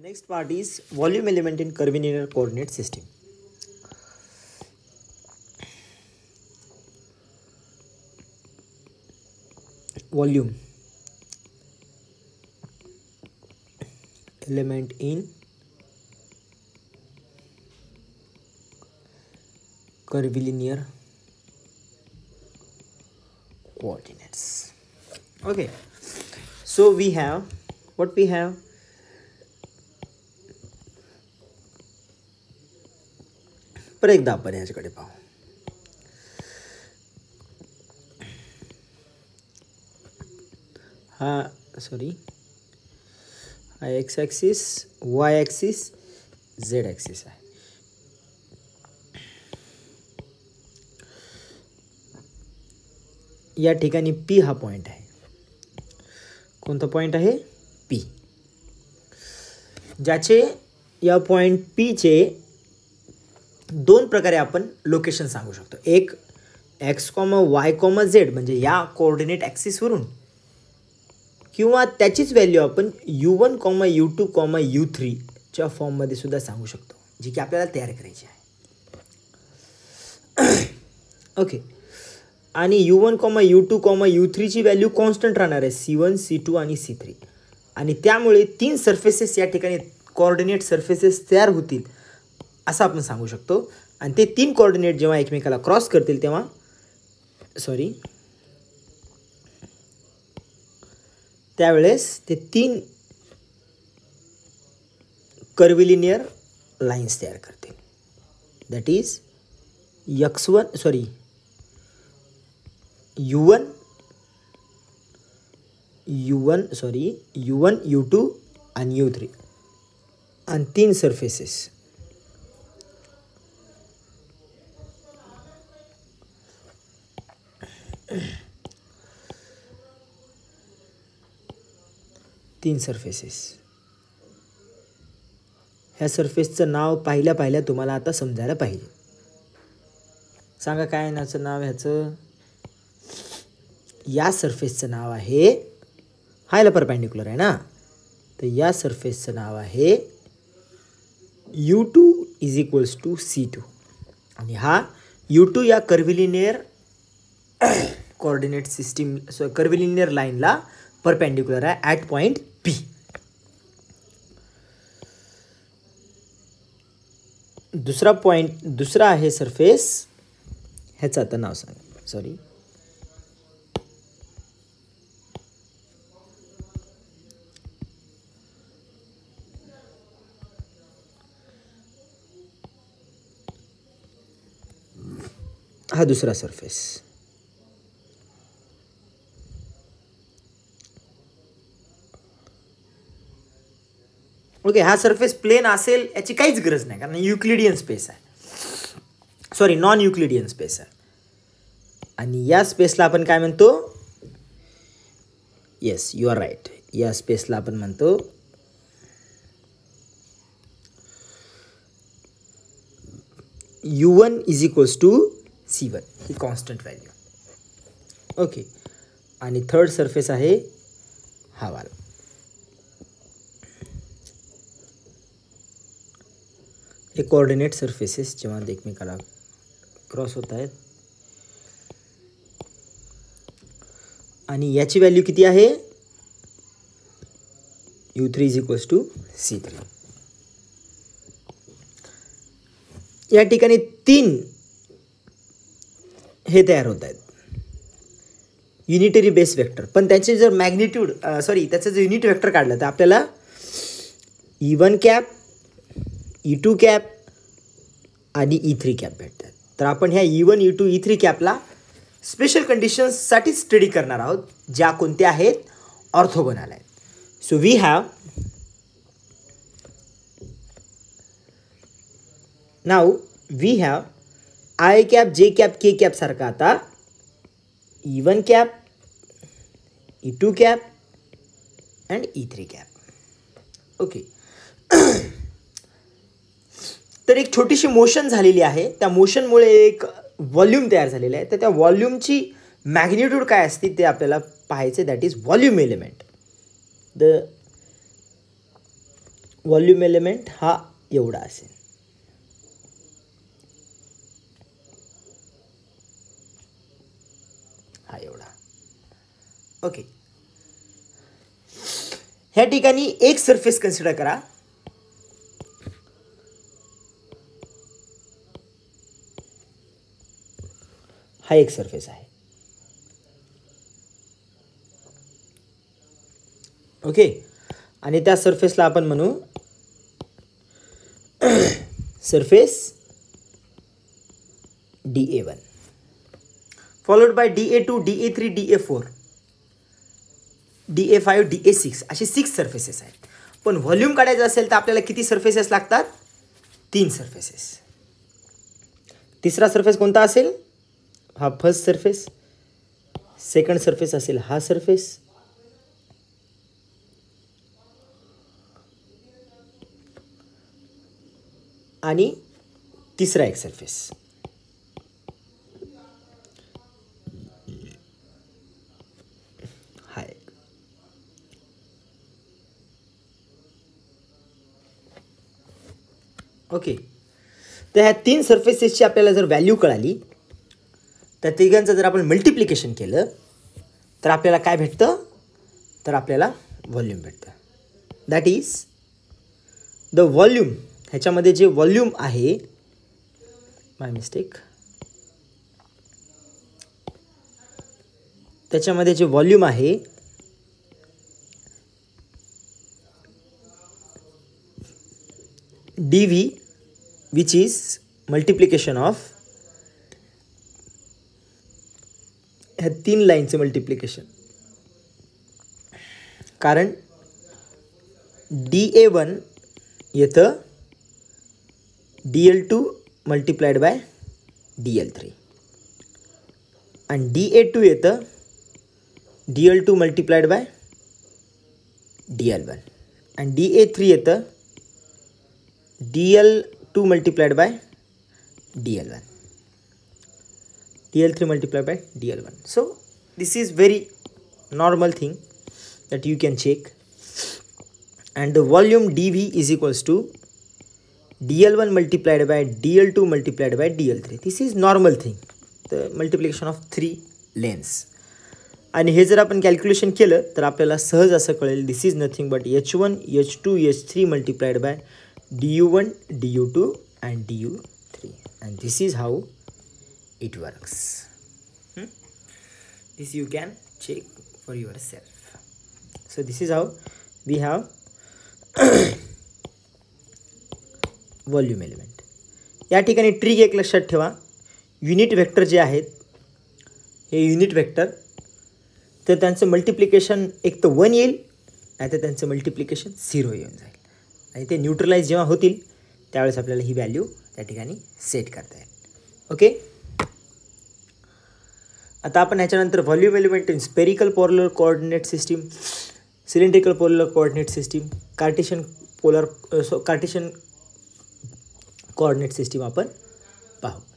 Next part is volume element in curvilinear coordinate system. Volume element in curvilinear coordinates. Okay, so we have what we have. पर एकदा आपण ह्याच्याकडे पाहू. हा X axis, Y axis, Z axis आहे. या ठिकाणी P हा point आहे. कोणता पॉईंट आहे? पी. ज्याचे या पॉईंट पीचे दोन प्रकारे आपण लोकेशन सांगू शकतो. एक X comma Y comma Z म्हणजे या कोऑर्डिनेट ॲक्सिसवरून, किंवा त्याचीच व्हॅल्यू आपण U1 comma U2 comma U3 च्या फॉर्ममध्ये सुद्धा सांगू शकतो, जी की आपल्याला तयार करायची आहे. ओके, आणि U1 comma U2 comma U3 ची व्हॅल्यू कॉन्स्टंट राहणार आहे, C1 C2 आणि C3. आणि त्यामुळे तीन सरफेसेस या ठिकाणी कोऑर्डिनेट सरफेसेस तयार होतील असं आपण सांगू शकतो. आणि ते तीन कोऑर्डिनेट जेव्हा एकमेकाला क्रॉस करतील तेव्हा त्यावेळेस ते तीन कर्विलिनियर लाईन्स तयार करतील. दॅट इज U1 U2 आणि U3 आणि तीन सरफेसेस. तीन सरफेसेस. ह्या सरफेसचं नाव पाहिल्या तुम्हाला आता समजायला पाहिजे. सांगा काय नाचं नाव ह्याचं? या सरफेसचं नाव आहे, हायला परपेंडिक्युलर आहे ना, तर या सरफेसचं नाव आहे U2 is equals to C2. आणि हा U2 या कर्विलिनियर कोऑर्डिनेट सिस्टीम कर्विलिनियर लाईनला परपेंडिक्युलर आहे ॲट पॉईंट पी. दुसरा आहे सरफेस, ह्याचं आता नाव सांगा. हा दुसरा सरफेस. ओके, हा सरफेस प्लेन असेल याची काहीच गरज नाही, कारण युक्लिडियन स्पेस आहे, नॉन युक्लिडियन स्पेस आहे. आणि या स्पेसला आपण काय म्हणतो? Yes, you are right. या स्पेसला आपण म्हणतो U1 is equals to C1, ही कॉन्स्टंट व्हॅल्यू. ओके, आणि थर्ड सरफेस आहे हा वाला. हे कोऑर्डिनेट सरफेसेस जेव्हा एकमेकाला क्रॉस होत आहेत, आणि याची व्हॅल्यू किती आहे? U3 is equals to C3. या ठिकाणी तीन हे तयार होत आहेत, युनिटरी बेस वेक्टर. पण त्याचे जर मॅग्निट्यूड त्याचं जर युनिट वेक्टर काढलं तर आपल्याला E1 कॅप, E2 कॅप आणि E3 कॅप भेटतात. तर आपण ह्या E1 E2 E3 कॅपला special कंडिशन्ससाठी study करणार आहोत, ज्या कोणत्या आहेत? ऑर्थोगोनल आहेत. So we have I cap, J cap, K cap सारखा आता E1 cap, E2 cap and E3 cap. Okay, तर एक छोटीशी मोशन झालेली आहे. त्या मोशनमुळे एक व्हॉल्यूम तयार झालेलं आहे. तर त्या व्हॉल्यूमची मॅग्निट्यूड काय असते ते आपल्याला पाहायचे. That is volume element. The volume element हा एवढा असेल. हा एवढा. ओके. ह्या ठिकाणी एक सरफेस कन्सिडर करा. हा एक सरफेस आहे. ओके. आणि त्या सरफेसला आपण म्हणू surface DA1 followed by DA2, DA3, DA4, DA5, DA6 असे 6 सरफेसेस आहेत. पण व्हॉल्यूम काढायचं असेल तर आपल्याला किती सरफेसेस लागतात? 3 सरफेसेस. तिसरा सरफेस कोणता असेल? हा फर्स्ट सरफेस. सेकंड सरफेस असेल हा सरफेस. आणि तिसरा एक सरफेस. हा एक. ओके. तर ह्या 3 सरफेसेसची आपल्याला जर व्हॅल्यू कळाली तर तिघांचं जर आपण मल्टिप्लिकेशन केलं तर आपल्याला काय भेटतं? तर आपल्याला व्हॉल्यूम भेटतं. That is the volume. ह्याच्यामध्ये जे व्हॉल्यूम आहे, माय मिस्टेक, त्याच्यामध्ये जे व्हॉल्यूम आहे DV which is multiplication of ह्या 3 लाईनचे मल्टिप्लिकेशन. कारण DA1 येतं DL2 मल्टिप्लाइड बाय DL3 आणि DA2 येतं DL2 मल्टिप्लाइड बाय DL1 आणि DA3 येतं DL2 multiplied by DL1. DL3 multiplied by DL1. So this is very normal thing that you can check. And the volume DV is equals to DL1 multiplied by DL2 multiplied by DL3. This is normal thing. The multiplication of 3 lanes. आणि हे जर आपण calculation केलं तर आपल्याला सहज असं कळेल. This is nothing but H1, H2, H3 multiplied by DU1, DU2 and DU3, and this is how it works. This you can check for yourself. So this is how we have volume element. या ठिकाणी trick एक लक्षात ठेवा. Unit vector जे आहेत हे unit vector, तर त्यांचं मल्टिप्लिकेशन एक तर 1 येईल नाही तर त्यांचं मल्टिप्लिकेशन 0 येऊन जाईल आणि ते न्यूट्रलाइज जेव्हा होतील त्यावेळेस आपल्याला ही व्हॅल्यू त्या ठिकाणी सेट करता येईल. ओके. आता आपण ह्याच्यानंतर volume element in spherical polar coordinate system, cylindrical polar coordinate system, Cartesian coordinate system आपण पाहू.